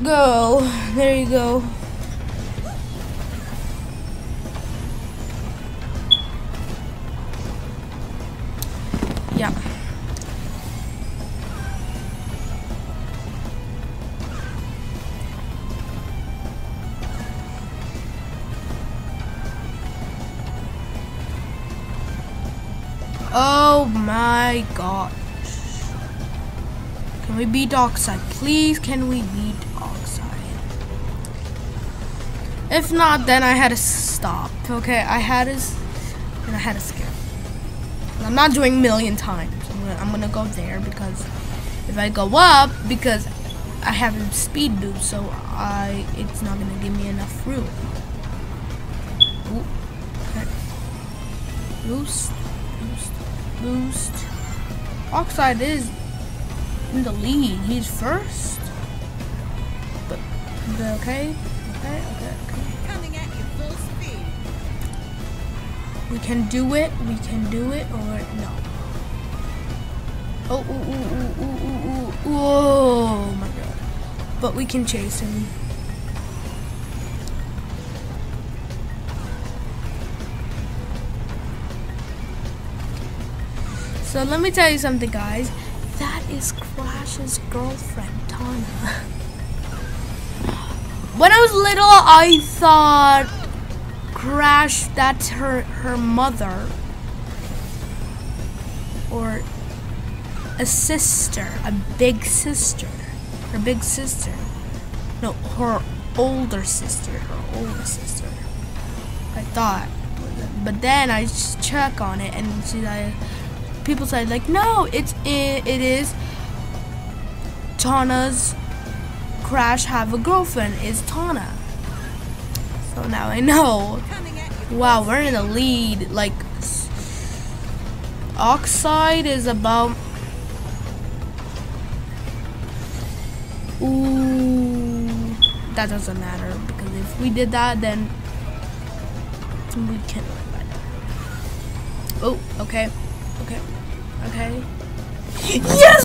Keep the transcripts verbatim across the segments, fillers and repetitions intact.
go. There you go. Yeah. Oh my gosh. Can we beat oxide? Please, can we beat oxide? If not, then I had to stop. Okay, I had to, and I had to skip. I'm not doing a million times. I'm gonna, I'm gonna go there because if I go up, because I have a speed boost, so I it's not gonna give me enough room. Ooh, okay. Boost, boost, boost. Oxide is in the lead. He's first. But, but okay, okay, okay, okay. Coming at you full speed. We can do it. We can do it, or no. Oh, ooh, ooh, ooh, ooh, ooh, ooh. Oh my god. But we can chase him. So let me tell you something, guys. That is Crash's girlfriend, Tana. When I was little, I thought Crash, that's her, her mother. Or a sister, a big sister. Her big sister. No, her older sister, her older sister. I thought. But then I just check on it and she's like, people said like, no, it's it, it is Tana's Crash have a girlfriend is Tana. So now I know. Wow, we're in the lead. Like oxide is about ooh, that doesn't matter because if we did that, then we can. Oh, okay. Okay. Okay. Yes!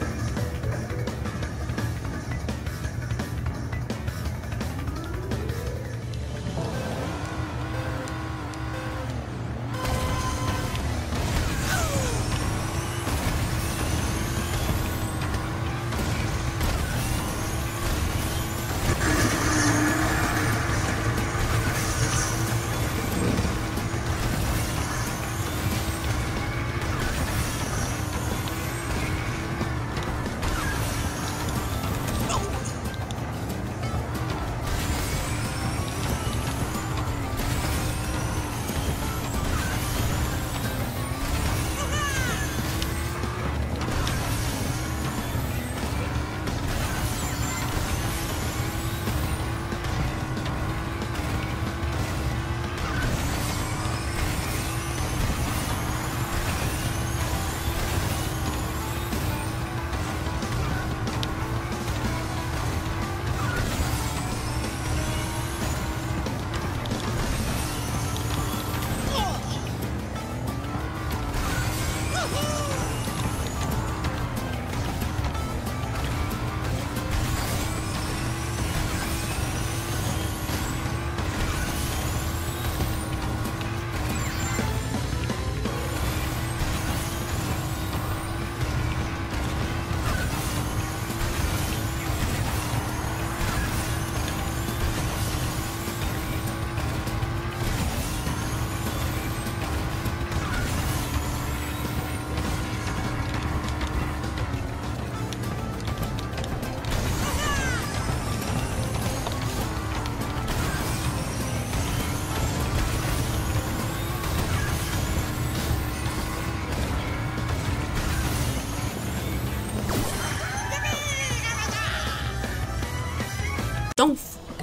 Don't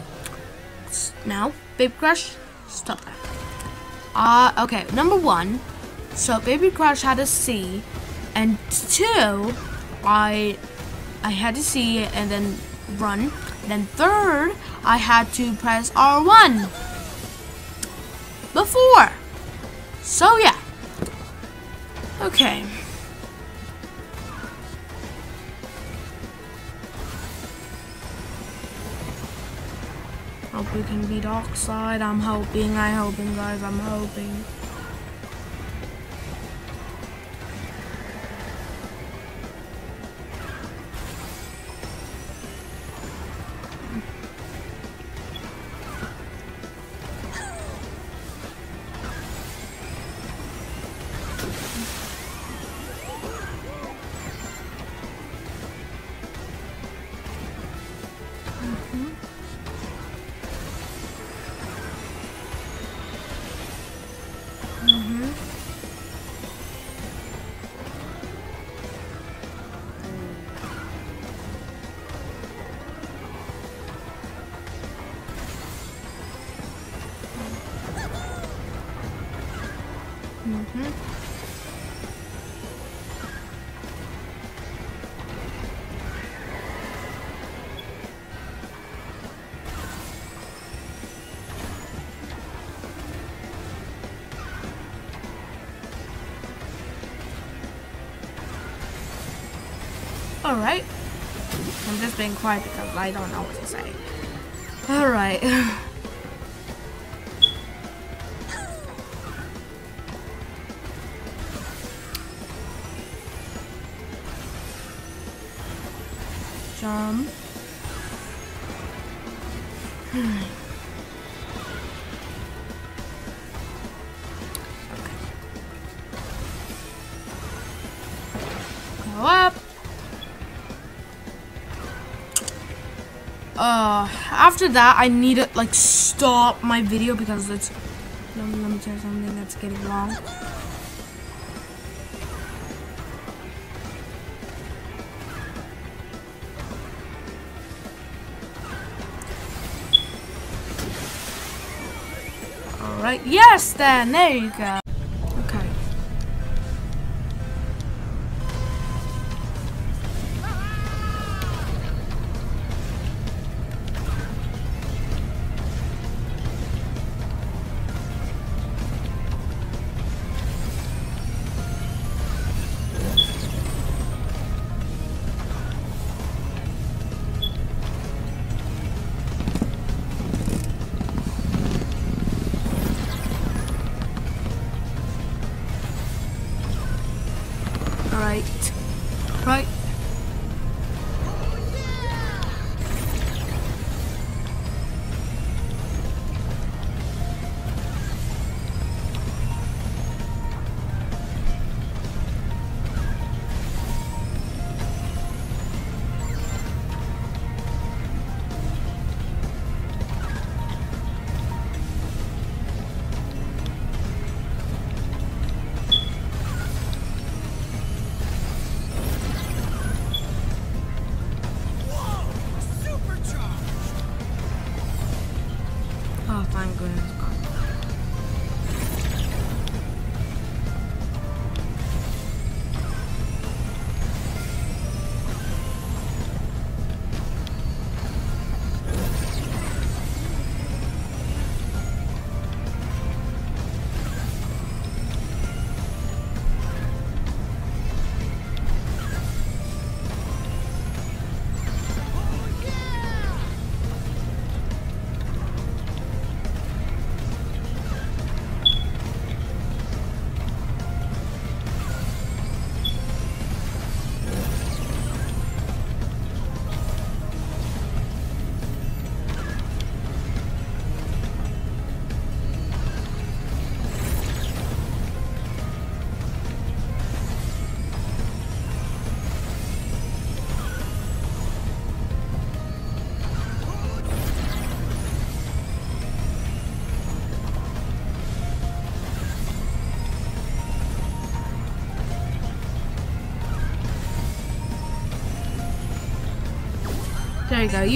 now, Baby Crush, stop that. Uh, okay, number one, so Baby Crush had a C, and two, I, I had to C and then run. Then third, I had to press R one before. So yeah, okay. we can beat Oxide. I'm hoping, I'm hoping, guys, I'm hoping. Mm-hmm. Alright. I'm just being quiet because I don't know what to say. Alright. Jump. Okay. Go up. Uh, after that, I need to like stop my video because it's. Let me, let me tell you something that's getting long. Alright, yes then, there you go. Okay. Right. Right. Oh, thank goodness. There you go. You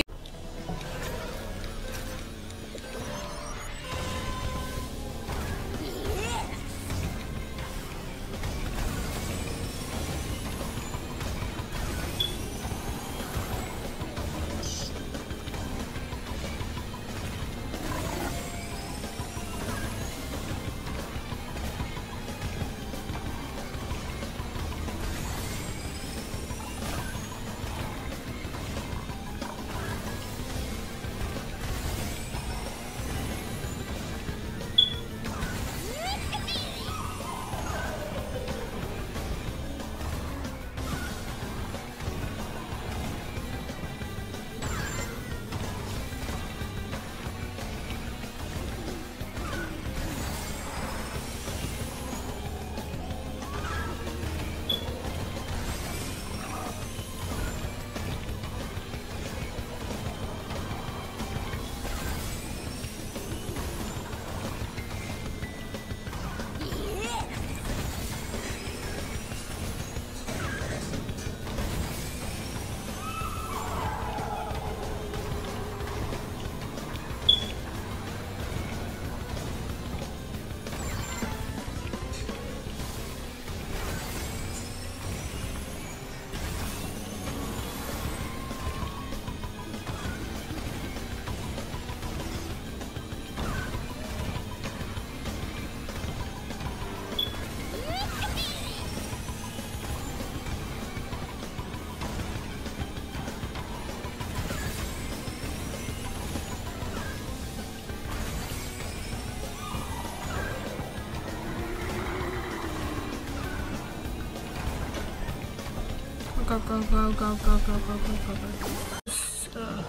go, go, go, go, go, go, go, go, go, go. Uh.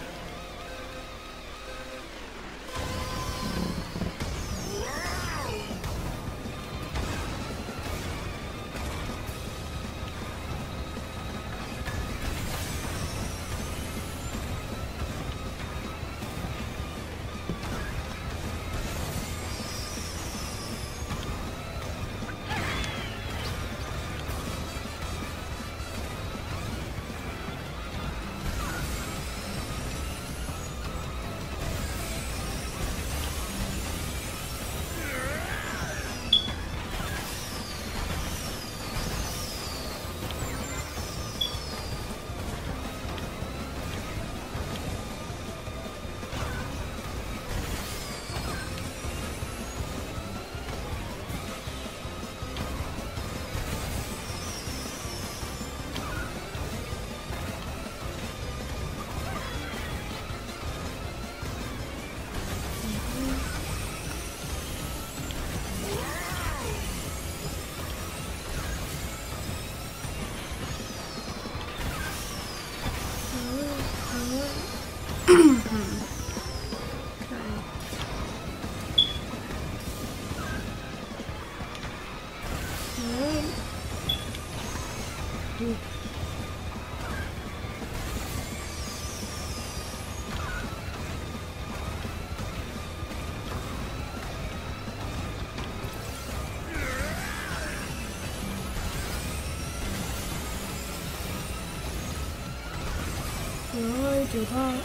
Do that.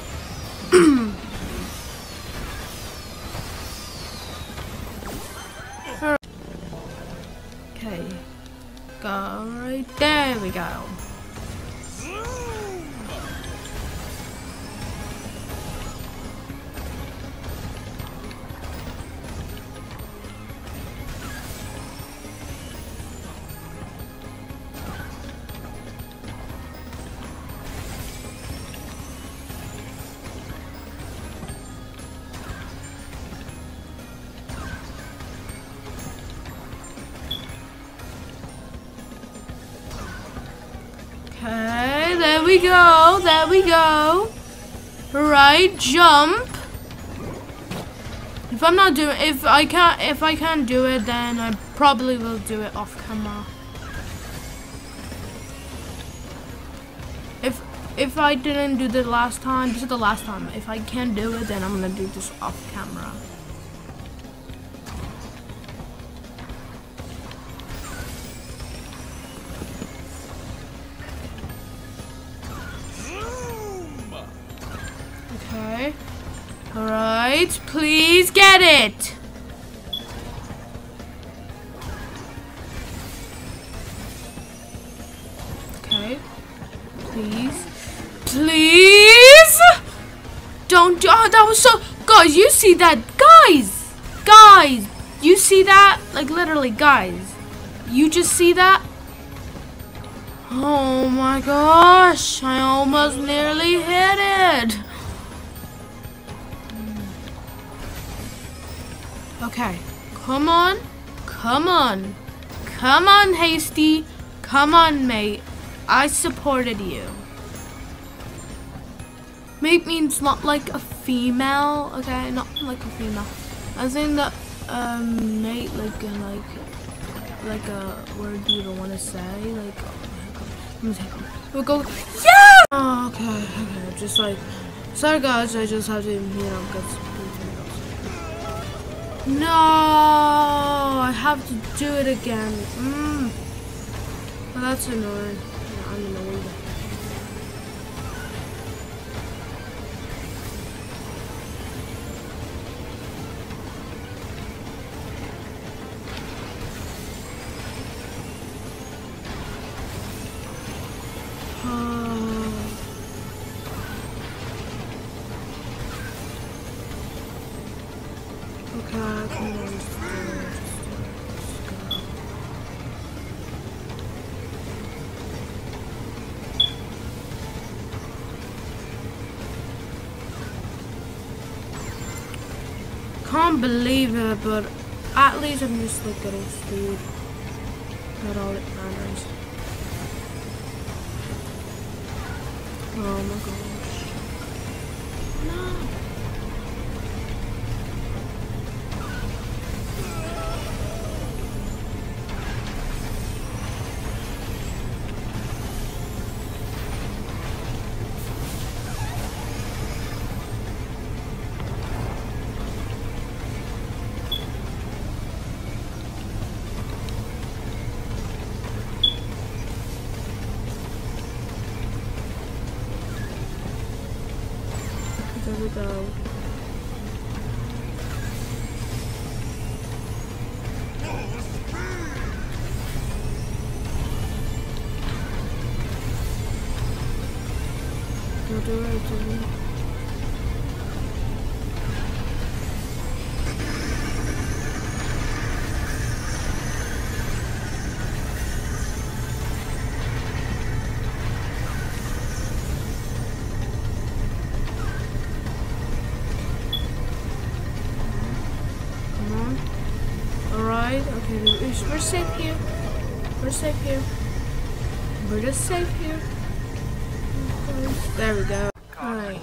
Okay, go right there. We go. Okay, there we go, there we go. Right, jump. If I'm not doing, if I can't, if I can't do it, then I probably will do it off camera. If if I didn't do the last time, this is the last time. If I can't do it, then I'm gonna do this off camera. Okay. Alright, please get it. Okay. Please. Please! Don't do- oh, that was so- Guys, you see that? Guys! Guys! You see that? Like, literally, guys. You just see that? Oh my gosh, I almost nearly hit it. Okay, come on, come on, come on, Hasty, come on, mate. I supported you. Mate means not like a female, okay, not like a female. I think that um, mate like a, like like a word you don't want to say, like. We'll go. Yeah! Oh, okay, okay. Just like, sorry guys, I just have to, you know, get some. No, I have to do it again. Mm. Well, that's annoying. Yeah, I'm annoyed. Can't believe it, but at least I'm just like getting speed. Not all it matters. Oh my gosh. No. There we go. Go do it, do it. Alright, okay, we're safe here. We're safe here. We're just safe here. There we go. Alright.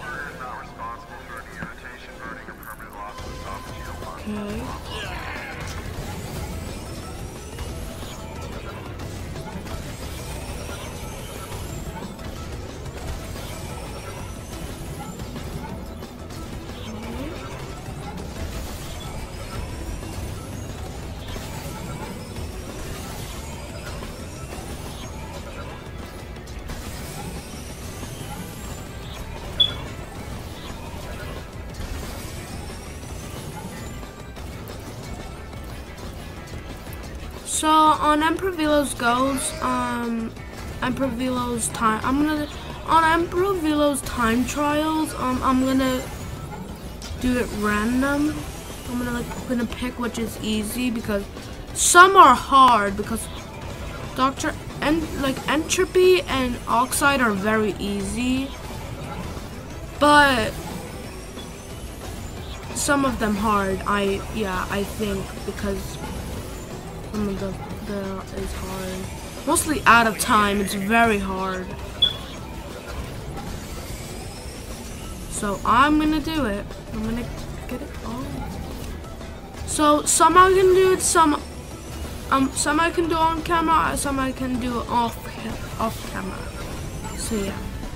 Okay. So on Emperor Velo's goes, um, Emperor Velo's time. I'm gonna on Emperor Velo's time trials. Um, I'm gonna do it random. I'm gonna like gonna pick which is easy because some are hard because Doctor and like Entropy and Oxide are very easy, but some of them hard. I yeah I think because. Some of the, the is hard. Mostly out of time, it's very hard. So I'm gonna do it. I'm gonna get it on. So some I can do it, some um some I can do on camera, some I can do off off camera. So yeah.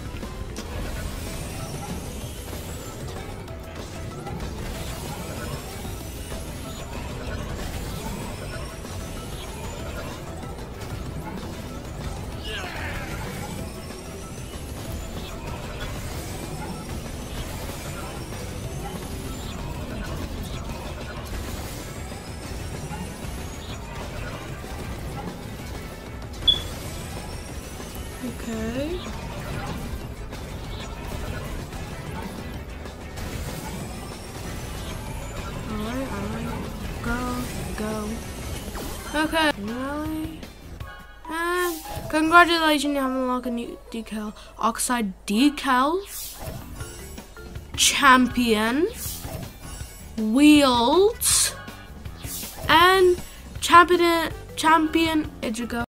Okay. Alright, alright. Go, go. Okay. Really? And congratulations, you have unlocked a new decal. Oxide decal. Champion. Wheels. And champion champion Ichigo.